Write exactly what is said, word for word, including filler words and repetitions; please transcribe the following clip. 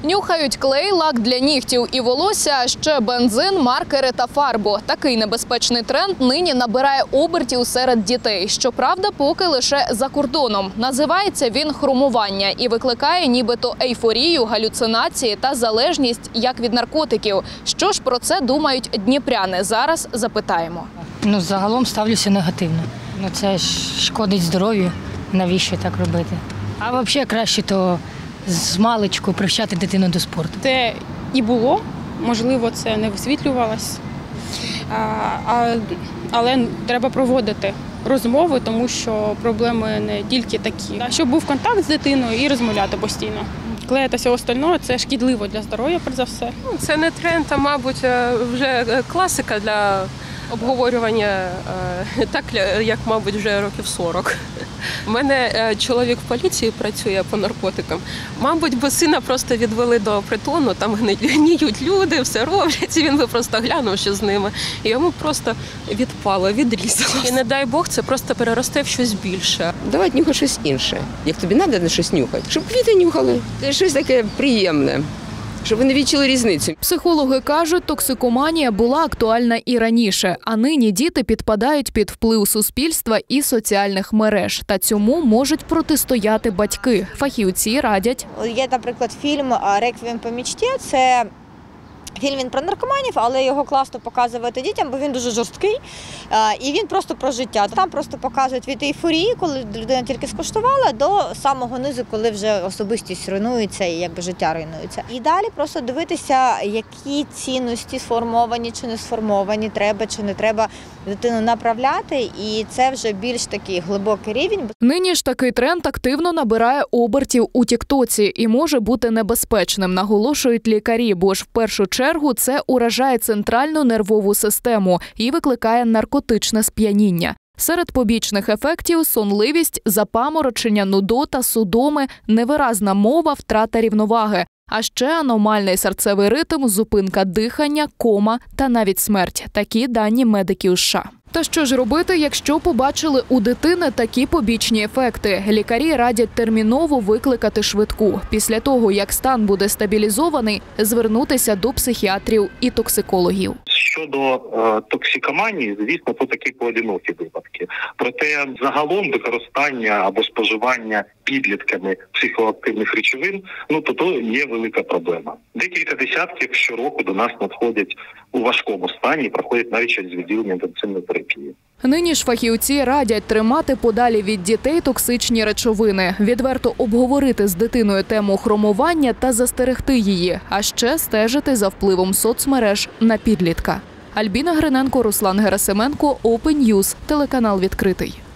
Нюхають клей, лак для нігтів і волосся, а ще бензин, маркери та фарбу. Такий небезпечний тренд нині набирає обертів серед дітей. Щоправда, поки лише за кордоном. Називається він хромування і викликає нібито ейфорію, галюцинації та залежність як від наркотиків. Що ж про це думають дніпряни? Зараз запитаємо. Ну, загалом ставлюся негативно. Ну, це ж шкодить здоров'ю. Навіщо так робити? А взагалі краще то з маличку привчати дитину до спорту. Це і було, можливо, це не висвітлювалось, а, а, але треба проводити розмови, тому що проблеми не тільки такі. Щоб був контакт з дитиною і розмовляти постійно. Клей та все остальне – це шкідливо для здоров'я, перш за все. Це не тренд, а, мабуть, вже класика для обговорювання, так, як, мабуть, вже років сорок. У мене чоловік в поліції працює по наркотикам. Мабуть, бо сина просто відвели до притону, там гниють люди, все роблять, і він би просто глянув, що з ними. І йому просто відпало, відрізало. І не дай Бог, це просто переросте в щось більше. Давайте нюхати щось інше. Як тобі треба щось нюхати, щоб квіти нюхали. Це щось таке приємне. Щоб ви не відчули різницю. Психологи кажуть, токсикоманія була актуальна і раніше, а нині діти підпадають під вплив суспільства і соціальних мереж. Та цьому можуть протистояти батьки. Фахівці радять. Є, наприклад, фільм «Реквієм по мечті». Це фільм він про наркоманів, але його класно показувати дітям, бо він дуже жорсткий. І він просто про життя. Там просто показують від ейфорії, коли людина тільки скуштувала, до самого низу, коли вже особистість руйнується і якби життя руйнується. І далі просто дивитися, які цінності сформовані чи не сформовані, треба чи не треба дитину направляти. І це вже більш такий глибокий рівень. Нині ж такий тренд активно набирає обертів у тіктоці і може бути небезпечним, наголошують лікарі, бо ж в першу чергу чергу це уражає центральну нервову систему і викликає наркотичне сп'яніння. Серед побічних ефектів – сонливість, запаморочення, нудота, судоми, невиразна мова, втрата рівноваги. А ще аномальний серцевий ритм, зупинка дихання, кома та навіть смерть. Такі дані медиків США. Та що ж робити, якщо побачили у дитини такі побічні ефекти? Лікарі радять терміново викликати швидку. Після того, як стан буде стабілізований, звернутися до психіатрів і токсикологів. Щодо е, токсикоманії, звісно, це такі поодинокі випадки. Проте загалом використання або споживання підлітками психоактивних речовин, ну то то є велика проблема. Декілька десятків щороку до нас надходять у важкому стані і проходять навіть через відділення інтенсивної терапії. Нині ж фахівці радять тримати подалі від дітей токсичні речовини, відверто обговорити з дитиною тему хромування та застерегти її, а ще стежити за впливом соцмереж на підлітка. Альбіна Гриненко, Руслан Герасименко, Open News, телеканал «Відкритий».